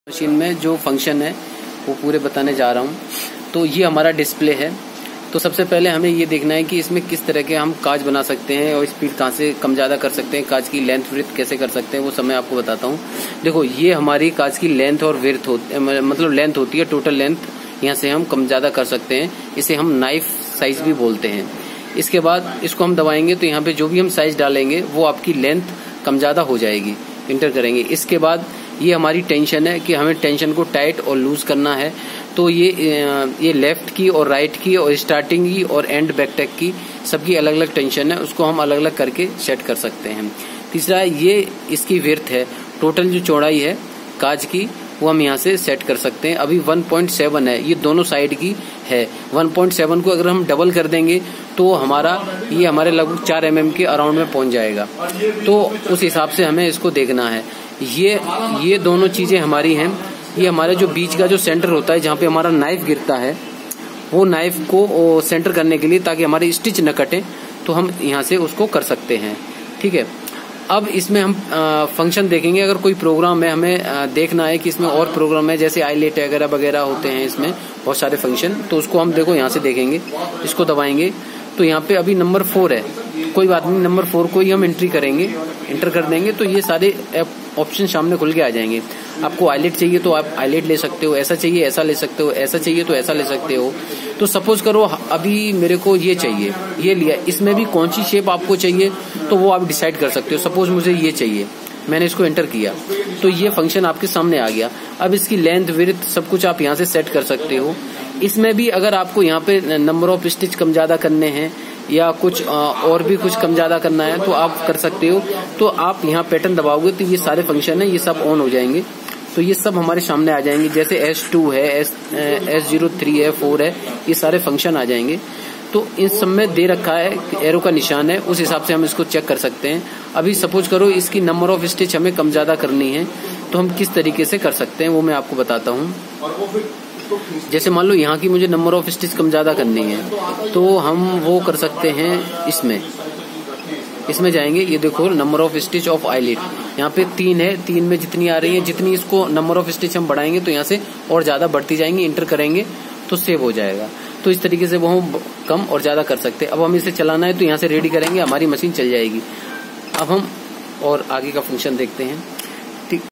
Machine में जो function है वो पूरे बताने जा रहा हूँ। तो ये हमारा डिस्प्ले है। तो सबसे पहले हमें ये देखना है कि इसमें किस तरह के हम काज बना सकते हैं और स्पीड कहाँ से कम ज़्यादा कर सकते हैं, काज की लेंथ विड्थ कैसे कर सकते हैं, वो सब मैं आपको बताता हूँ। देखो, ये हमारी काज की लेंथ और विड्थ मतलब लेंथ होती है, टोटल लेंथ यहाँ से हम कम ज़्यादा कर सकते हैं। इसे हम नाइफ साइज भी बोलते हैं। इसके बाद इसको हम दबाएंगे तो यहाँ पे जो भी हम साइज डालेंगे वो आपकी लेंथ कम ज़्यादा हो जाएगी। इंटर करेंगे। इसके बाद ये हमारी टेंशन है कि हमें टेंशन को टाइट और लूज करना है। तो ये लेफ्ट की और राइट की और स्टार्टिंग की और एंड बैकटैक की सबकी अलग अलग टेंशन है, उसको हम अलग अलग करके सेट कर सकते हैं। तीसरा, ये इसकी विड्थ है, टोटल जो चौड़ाई है काज की वो हम यहाँ से सेट कर सकते हैं। अभी 1.7 है, ये दोनों साइड की है। 1.7 को अगर हम डबल कर देंगे तो ये हमारे लगभग 4 mm के अराउंड में पहुंच जाएगा। तो उस हिसाब से हमें इसको देखना है। ये दोनों चीजें हमारी हैं। ये हमारे जो बीच का जो सेंटर होता है जहाँ पे हमारा नाइफ गिरता है, वो नाइफ को सेंटर करने के लिए, ताकि हमारी स्टिच न कटे, तो हम यहाँ से उसको कर सकते हैं। ठीक है। अब इसमें हम फंक्शन देखेंगे। अगर कोई प्रोग्राम है, हमें देखना है कि इसमें और प्रोग्राम है, जैसे आईलेट वगैरह होते हैं, इसमें बहुत सारे फंक्शन, तो उसको हम देखो यहाँ से देखेंगे। इसको दबाएंगे तो यहाँ पे अभी नंबर 4 है, कोई बात नहीं, नंबर 4 को ही हम एंट्री करेंगे। इंटर कर देंगे तो ये सारे ऑप्शन सामने खुल के आ जाएंगे। आपको आईलेट चाहिए तो आप आईलेट ले सकते हो, ऐसा चाहिए ऐसा ले सकते हो, ऐसा चाहिए तो ऐसा ले सकते हो। तो सपोज करो अभी मेरे को ये चाहिए, ये लिया, इसमें भी कौन सी शेप आपको चाहिए तो वो आप डिसाइड कर सकते हो। सपोज मुझे ये चाहिए, मैंने इसको एंटर किया तो ये फंक्शन आपके सामने आ गया। अब इसकी लेंथ विड्थ सब कुछ आप यहाँ से सेट कर सकते हो। इसमें भी अगर आपको यहाँ पे नंबर ऑफ स्टिच कम ज्यादा करने हैं या कुछ और भी कुछ कम ज्यादा करना है तो आप कर सकते हो। तो आप यहाँ पैटर्न दबाओगे तो ये सारे फंक्शन है, ये सब ऑन हो जाएंगे। तो ये सब हमारे सामने आ जाएंगे। जैसे S2 है, S03 है, 4 है, ये सारे फंक्शन आ जाएंगे। तो इन सब में दे रखा है, एरो का निशान है, उस हिसाब से हम इसको चेक कर सकते हैं। अभी सपोज करो इसकी नंबर ऑफ स्टिच हमें कम ज्यादा करनी है तो हम किस तरीके से कर सकते हैं वो मैं आपको बताता हूँ। जैसे मान लो यहाँ की मुझे नंबर ऑफ स्टिच कम ज्यादा करनी है तो हम वो कर सकते हैं। इसमें जाएंगे, ये देखो number of stitch of eyelet, यहाँ पे 3 है, 3 में जितनी आ रही है, जितनी इसको नंबर ऑफ स्टिच हम बढ़ाएंगे तो यहाँ से और ज्यादा बढ़ती जाएंगी। इंटर करेंगे तो सेव हो जाएगा। तो इस तरीके से वो हम कम और ज्यादा कर सकते हैं। अब हम इसे चलाना है तो यहाँ से रेडी करेंगे, हमारी मशीन चल जाएगी। अब हम और आगे का फंक्शन देखते हैं।